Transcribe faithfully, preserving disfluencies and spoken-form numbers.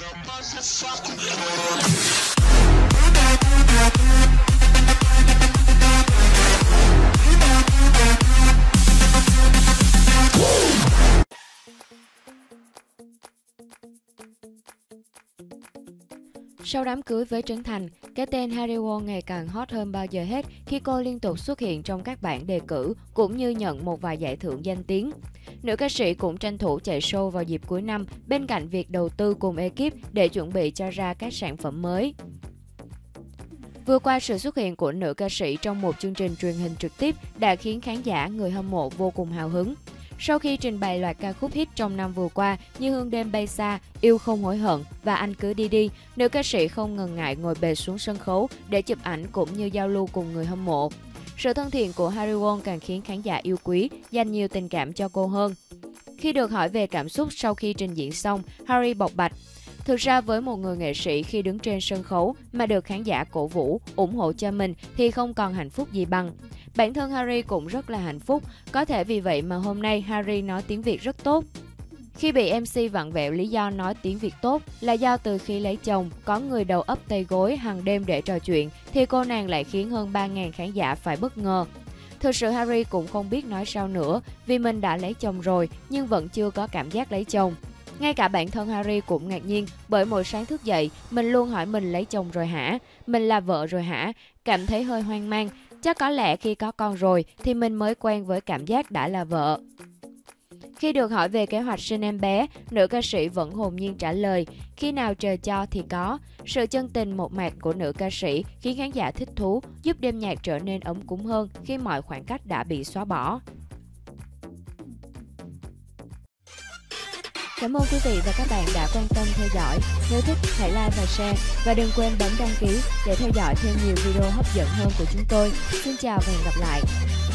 Sau đám cưới với Trấn Thành, cái tên Harry Won ngày càng hot hơn bao giờ hết khi cô liên tục xuất hiện trong các bảng đề cử cũng như nhận một vài giải thưởng danh tiếng. Nữ ca sĩ cũng tranh thủ chạy show vào dịp cuối năm bên cạnh việc đầu tư cùng ekip để chuẩn bị cho ra các sản phẩm mới. Vừa qua, sự xuất hiện của nữ ca sĩ trong một chương trình truyền hình trực tiếp đã khiến khán giả, người hâm mộ vô cùng hào hứng. Sau khi trình bày loạt ca khúc hit trong năm vừa qua như Hương đêm bay xa, Yêu không hối hận và Anh cứ đi đi, nữ ca sĩ không ngần ngại ngồi bệt xuống sân khấu để chụp ảnh cũng như giao lưu cùng người hâm mộ. Sự thân thiện của Harry Won càng khiến khán giả yêu quý, dành nhiều tình cảm cho cô hơn. Khi được hỏi về cảm xúc sau khi trình diễn xong, Harry bộc bạch: "Thực ra với một người nghệ sĩ khi đứng trên sân khấu mà được khán giả cổ vũ, ủng hộ cho mình thì không còn hạnh phúc gì bằng. Bản thân Harry cũng rất là hạnh phúc, có thể vì vậy mà hôm nay Harry nói tiếng Việt rất tốt." Khi bị em xê vặn vẹo lý do nói tiếng Việt tốt là do từ khi lấy chồng, có người đầu ấp tay gối hàng đêm để trò chuyện, thì cô nàng lại khiến hơn ba nghìn khán giả phải bất ngờ. Thực sự Harry cũng không biết nói sao nữa vì mình đã lấy chồng rồi nhưng vẫn chưa có cảm giác lấy chồng. Ngay cả bản thân Harry cũng ngạc nhiên bởi mỗi sáng thức dậy, mình luôn hỏi mình lấy chồng rồi hả? Mình là vợ rồi hả? Cảm thấy hơi hoang mang. Chắc có lẽ khi có con rồi thì mình mới quen với cảm giác đã là vợ. Khi được hỏi về kế hoạch sinh em bé, nữ ca sĩ vẫn hồn nhiên trả lời, khi nào trời cho thì có. Sự chân tình mộc mạc của nữ ca sĩ khiến khán giả thích thú, giúp đêm nhạc trở nên ấm cúng hơn khi mọi khoảng cách đã bị xóa bỏ. Cảm ơn quý vị và các bạn đã quan tâm theo dõi. Nếu thích, hãy like và share. Và đừng quên bấm đăng ký để theo dõi thêm nhiều video hấp dẫn hơn của chúng tôi. Xin chào và hẹn gặp lại!